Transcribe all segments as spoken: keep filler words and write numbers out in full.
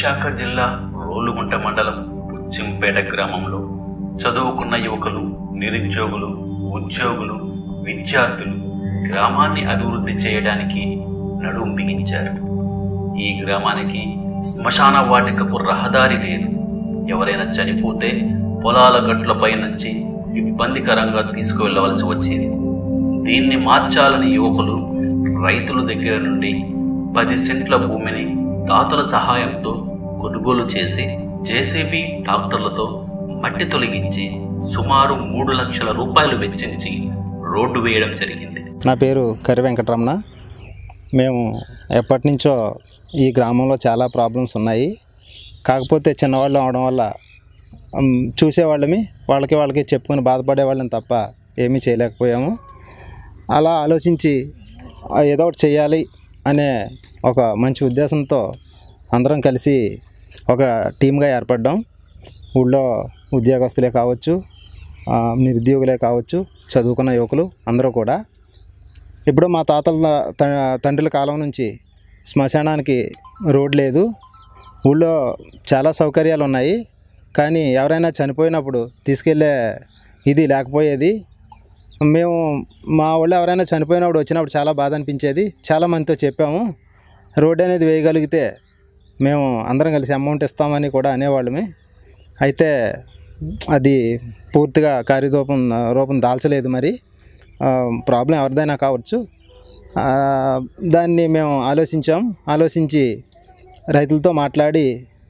విశాఖ జిల్లా రోలుగుంట మండలం పుచ్చింపేట గ్రామంలో చదువుకున్న యువకులు, నిరుద్యోగులు, ఉద్యోగులు, విద్యార్థులు గ్రామాన్ని అభివృద్ధి చేయడానికి నడుం బిగించారు. ఈ గ్రామానికి శ్మశాన వాటికకు రహదారి లేదు. ఎవరైనా చనిపోతే పొలాల గట్లపై నుంచి ఇబ్బందికరంగా తీసుకువెళ్ళవలసి వచ్చేది. దీన్ని మార్చాలని యువకులు రైతుల దగ్గర నుండి పది సెంట్ల భూమిని దాతల సహాయంతో కొనుగోలు చేసి జేసీబీ ట్రాక్టర్లతో మట్టి తొలగించి సుమారు మూడు లక్షల రూపాయలు వెచ్చించి రోడ్డు వేయడం జరిగింది. నా పేరు కరి వెంకటరమణ. మేము ఎప్పటి నుంచో ఈ గ్రామంలో చాలా ప్రాబ్లమ్స్ ఉన్నాయి. కాకపోతే చిన్నవాళ్ళు అవడం వల్ల చూసేవాళ్ళమి, వాళ్ళకి వాళ్ళకి చెప్పుకొని బాధపడేవాళ్ళని తప్ప ఏమీ చేయలేకపోయాము. అలా ఆలోచించి ఏదో ఒకటి చేయాలి అనే ఒక మంచి ఉద్దేశంతో అందరం కలిసి ఒక టీమ్గా ఏర్పడ్డాం. ఊళ్ళో ఉద్యోగస్తులే కావచ్చు, నిరుద్యోగులే కావచ్చు, చదువుకున్న యువకులు అందరూ కూడా. ఇప్పుడు మా తాతల తండ్రుల కాలం నుంచి శ్మశానానికి రోడ్ లేదు. ఊళ్ళో చాలా సౌకర్యాలు ఉన్నాయి, కానీ ఎవరైనా చనిపోయినప్పుడు తీసుకెళ్ళే ఇది లేకపోయేది. మేము మా ఊళ్ళో ఎవరైనా చనిపోయినప్పుడు వచ్చినప్పుడు చాలా బాధ అనిపించేది. చాలామందితో చెప్పాము, రోడ్ అనేది వేయగలిగితే మేము అందరం కలిసి అమౌంట్ ఇస్తామని కూడా అనేవాళ్ళమే. అయితే అది పూర్తిగా కార్యరూపం రూపం దాల్చలేదు. మరి ప్రాబ్లం ఎవరిదైనా కావచ్చు. దాన్ని మేము ఆలోచించాం. ఆలోచించి రైతులతో మాట్లాడి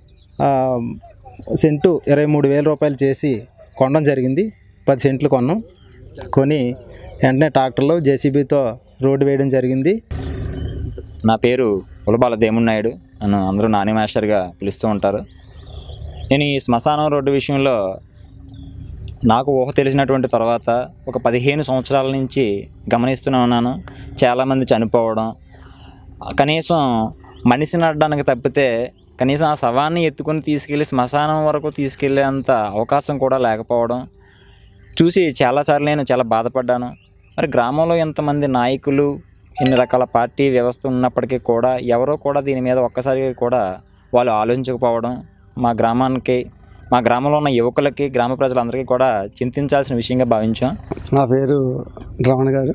సెంటు ఇరవై మూడు వేల రూపాయలు చేసి కొనడం జరిగింది. పది సెంట్లు కొన్నాం. కొని వెంటనే ట్రాక్టర్లో జేసీబీతో రోడ్డు వేయడం జరిగింది. నా పేరు ఉలబాల దేముడు నాయుడు. నన్ను అందరూ నాని మాస్టర్గా పిలుస్తూ ఉంటారు. నేను ఈ శ్మశానం రోడ్డు విషయంలో నాకు ఊహ తెలిసినటువంటి తర్వాత ఒక పదిహేను సంవత్సరాల నుంచి గమనిస్తూనే ఉన్నాను. చాలామంది చనిపోవడం, కనీసం మనిషిని అడ్డానికి తప్పితే కనీసం ఆ శవాన్ని ఎత్తుకొని తీసుకెళ్ళి శ్మశానం వరకు తీసుకెళ్ళేంత అవకాశం కూడా లేకపోవడం చూసి చాలాసార్లు నేను చాలా బాధపడ్డాను. మరి గ్రామంలో ఎంతమంది నాయకులు, ఎన్ని రకాల పార్టీ వ్యవస్థ ఉన్నప్పటికీ కూడా ఎవరో కూడా దీని మీద ఒక్కసారిగా కూడా వాళ్ళు ఆలోచించకపోవడం మా గ్రామానికి, మా గ్రామంలో ఉన్న యువకులకి, గ్రామ ప్రజలందరికీ కూడా చింతించాల్సిన విషయంగా భావించాం. నా పేరు రమణ గారు.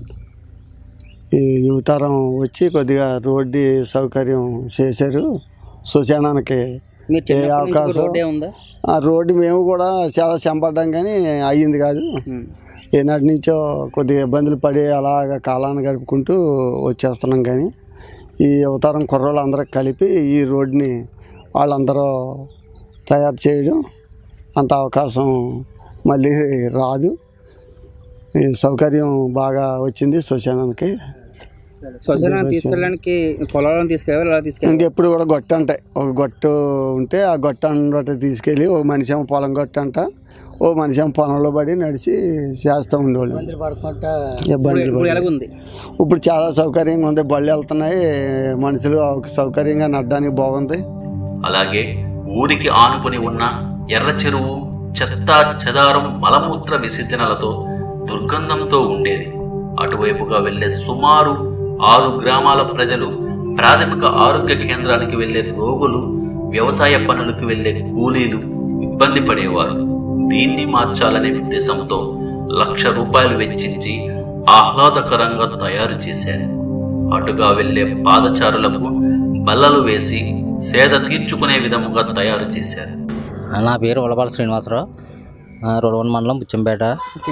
ఈ యువతరం వచ్చి కొద్దిగా రోడ్డు సౌకర్యం చేశారు. శ్మశానానికి ఏ అవకాశం ఆ రోడ్డు మేము కూడా చాలా చెంపడ్డాం, కానీ అయ్యింది కాదు. ఏనాటి నుంచో కొద్దిగా ఇబ్బందులు పడి అలాగ కాలాన్ని గడుపుకుంటూ వచ్చేస్తున్నాం. కానీ ఈ యువతరం కుర్రోళ్ళు అందరూ కలిపి ఈ రోడ్డుని వాళ్ళందరూ తయారు చేయడం అంత అవకాశం మళ్ళీ రాదు. ఈ సౌకర్యం బాగా వచ్చింది శ్మశానానికి. తీసుకెళ్ళడానికి పొలాలను తీసుకెళ్ళి తీసుకెళ్ళి ఇంకెప్పుడు కూడా గొట్ట ఉంటాయి. ఒక గొట్టు ఉంటే ఆ గొట్ట బట్టి తీసుకెళ్ళి ఓ మనిషి ఏమో పొలం గొట్ట అంట, ఓ మనిషి ఏమో పొలంలో పడి నడిచి చేస్తూ ఉండేవాళ్ళు. ఇబ్బందులు పడి ఇప్పుడు చాలా సౌకర్యంగా ఉంది. బళ్ళు వెళ్తున్నాయి, మనుషులు సౌకర్యంగా నడడానికి బాగుంది. అలాగే ఊరికి ఆనుకొని ఉన్న ఎర్ర చెరువు చెత్త చెదారం మలమూత్ర విసర్జనలతో దుర్గంధంతో ఉండేది. అటువైపుగా వెళ్లే సుమారు ఆరు గ్రామాల ప్రజలు, ప్రాథమిక ఆరోగ్య కేంద్రానికి వెళ్లే రోగులు, వ్యవసాయ పనులకు వెళ్లే కూలీలు ఇబ్బంది పడేవారు. దీన్ని మార్చాలనే ఉద్దేశంతో లక్ష రూపాయలు వెచ్చించి ఆహ్లాదకరంగా తయారు చేశారు. అటుగా వెళ్లే పాదచారులకు బల్లలు వేసి సేద తీర్చుకునే విధముగా తయారు చేశారు. నా పేరు ఉలబాల శ్రీనివాసరావు. రోడ్డు మండలం పుచ్చంపేట.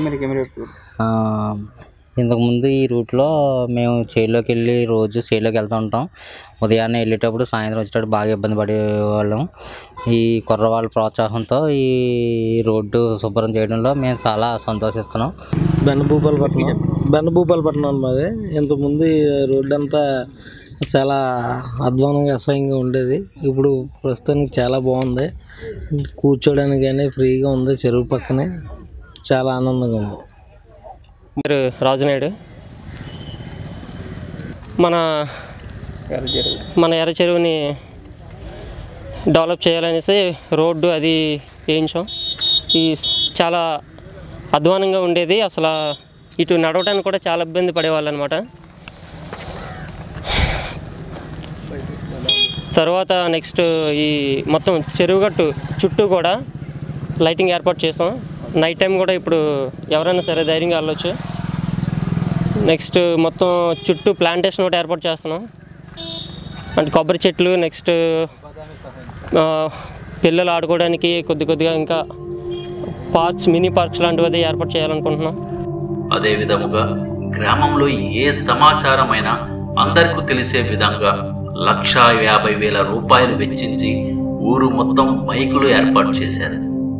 ఇంతకుముందు ఈ రూట్లో మేము చేలోకి వెళ్ళి రోజు చేలోకి వెళ్తూ ఉంటాం. ఉదయాన్నే వెళ్ళేటప్పుడు సాయంత్రం వచ్చేటప్పుడు బాగా ఇబ్బంది పడేవాళ్ళం. ఈ కుర్రవాళ్ళ ప్రోత్సాహంతో ఈ రోడ్డు శుభ్రం చేయడంలో మేము చాలా సంతోషిస్తున్నాం. బెన్నభూపాలపట్నం బెన్నభూపాలపట్నం మాది. ఇంతకుముందు ఈ రోడ్డు అంతా చాలా అధ్వానంగా అసహ్యంగా ఉండేది. ఇప్పుడు ప్రస్తుతానికి చాలా బాగుంది. కూర్చోడానికి కానీ ఫ్రీగా ఉంది. చెరువు పక్కనే చాలా ఆనందంగా ఉంది. పేరు రాజునాయుడు. మన మన ఎర్ర చెరువుని డెవలప్ చేయాలనేసి రోడ్డు అది వేయించాం. ఈ చాలా అధ్వానంగా ఉండేది. అసలు ఇటు నడవడానికి కూడా చాలా ఇబ్బంది పడేవాళ్ళు అనమాట. తర్వాత నెక్స్ట్ ఈ మొత్తం చెరువుగట్టు చుట్టూ కూడా లైటింగ్ ఏర్పాటు చేసాం. నైట్ టైం కూడా ఇప్పుడు ఎవరైనా సరే ధైర్యంగా వెళ్ళొచ్చు. నెక్స్ట్ మొత్తం చుట్టూ ప్లాంటేషన్ ఒకటి ఏర్పాటు చేస్తున్నాం. అంటే కొబ్బరి చెట్లు, నెక్స్ట్ పిల్లలు ఆడుకోవడానికి కొద్ది కొద్దిగా ఇంకా పార్క్స్, మినీ పార్క్స్ లాంటివి ఏర్పాటు చేయాలనుకుంటున్నాం. అదే విధముగా గ్రామంలో ఏ సమాచారమైనా అందరికీ తెలిసే విధంగా లక్షా యాభై వేల రూపాయలు వెచ్చించి ఊరు మొత్తం మైకులు ఏర్పాటు చేశారు.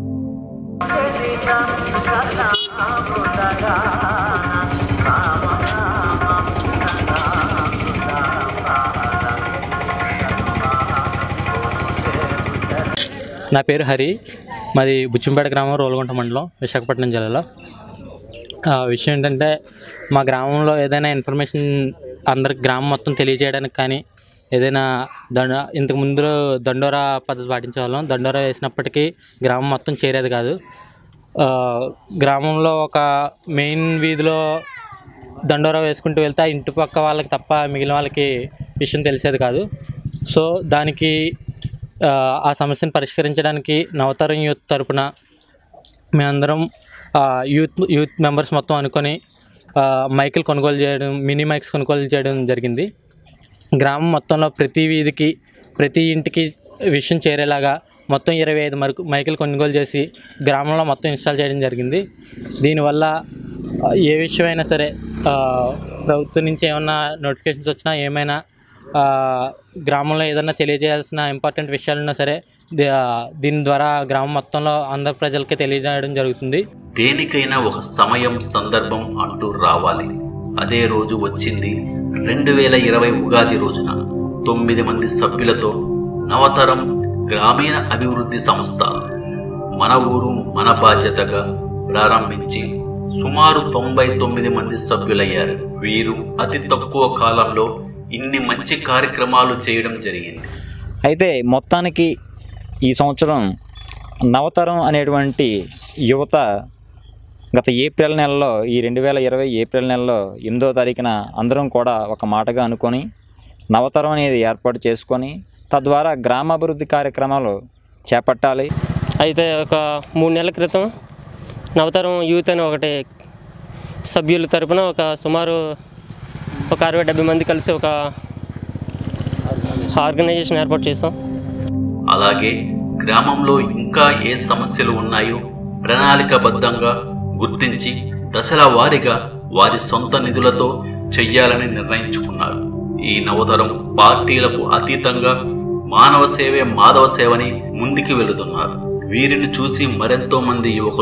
నా పేరు హరి, మాది బుచ్చంపేట గ్రామం, రోలుగుంట మండలం, విశాఖపట్నం జిల్లాలో. విషయం ఏంటంటే మా గ్రామంలో ఏదైనా ఇన్ఫర్మేషన్ అందరికి గ్రామం మొత్తం తెలియజేయడానికి కానీ, ఏదైనా దండ ఇంతకు ముందు దండోరా పద్ధతి పాటించే వాళ్ళం. దండోరా వేసినప్పటికీ గ్రామం మొత్తం చేరేది కాదు. గ్రామంలో ఒక మెయిన్ వీధిలో దండోరా వేసుకుంటూ వెళ్తే ఆ ఇంటి పక్క వాళ్ళకి తప్ప మిగిలిన వాళ్ళకి విషయం తెలిసేది కాదు. సో దానికి ఆ సమస్యను పరిష్కరించడానికి నవతరం యూత్ తరపున మేమందరం యూత్ యూత్ మెంబర్స్ మొత్తం అనుకొని మైకులు కొనుగోలు చేయడం, మినీ మైక్స్ కొనుగోలు చేయడం జరిగింది. గ్రామం మొత్తంలో ప్రతి వీధికి, ప్రతి ఇంటికి విషయం చేరేలాగా మొత్తం ఇరవై ఐదు మరకు మైకులు కొనుగోలు చేసి గ్రామంలో మొత్తం ఇన్స్టాల్ చేయడం జరిగింది. దీనివల్ల ఏ విషయమైనా సరే ప్రభుత్వం నుంచి ఏమైనా నోటిఫికేషన్స్ వచ్చినా, ఏమైనా గ్రామంలో ఏదైనా తెలియజేయాల్సిన ఇంపార్టెంట్ విషయాలున్నా సరే దీని ద్వారా గ్రామం మొత్తంలో అందరి ప్రజలకి తెలియజేయడం జరుగుతుంది. దేనికైనా ఒక సమయం, సందర్భం అంటూ రావాలి. అదే రోజు వచ్చింది రెండు వేల ఇరవై ఉగాది రోజున తొమ్మిది మంది సభ్యులతో నవతరం గ్రామీణ అభివృద్ధి సంస్థ మన ఊరు మన బాధ్యతగా ప్రారంభించి సుమారు తొంభై తొమ్మిది మంది సభ్యులయ్యారు. వీరు అతి తక్కువ కాలంలో ఇన్ని మంచి కార్యక్రమాలు చేయడం జరిగింది. అయితే మొత్తానికి ఈ సంవత్సరం నవతరం అనేటువంటి యువత గత ఏప్రిల్ నెలలో, ఈ రెండు వేల ఇరవై ఏప్రిల్ నెలలో ఎనిమిదో తారీఖున అందరం కూడా ఒక మాటగా అనుకొని నవతరం అనేది ఏర్పాటు చేసుకొని తద్వారా గ్రామాభివృద్ధి కార్యక్రమాలు చేపట్టాలి. అయితే ఒక మూడు నెలల క్రితం నవతరం యూత్ అని ఒకటి సభ్యుల తరపున ఒక సుమారు ఒక అరవై డెబ్బై మంది కలిసి ఒక ఆర్గనైజేషన్ ఏర్పాటు చేసాం. అలాగే గ్రామంలో ఇంకా ఏ సమస్యలు ఉన్నాయో ప్రణాళికాబద్ధంగా గుర్తించి దశల వారీగా వారి సొంత నిధులతో చెయ్యాలని నిర్ణయించుకున్నారు. ఈ నవతరం పార్టీలకు అతీతంగా మానవ సేవే మాధవ సేవని ముందుకు వెళుతున్నారు. వీరిని చూసి మరెంతో మంది యువకులు